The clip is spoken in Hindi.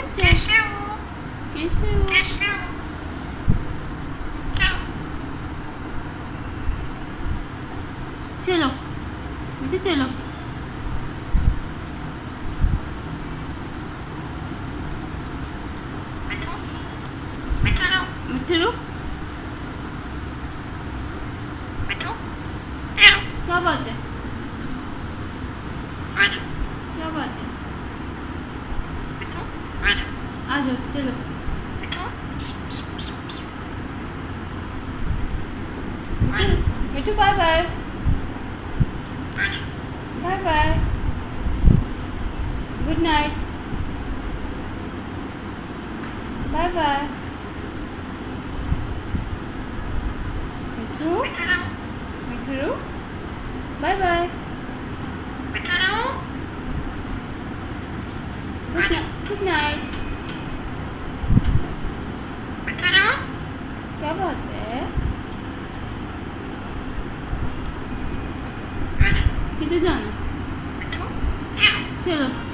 बच्चा कैसे हो? चलो बेटा चलो। मिठू क्या बात है? क्या बात है? आ जाओ चलो। Mithu bye bye. Bye bye. Good night. Bye bye. Mithu Mithu bye bye. Good night. क्या बात है? किधर जाना? चलो।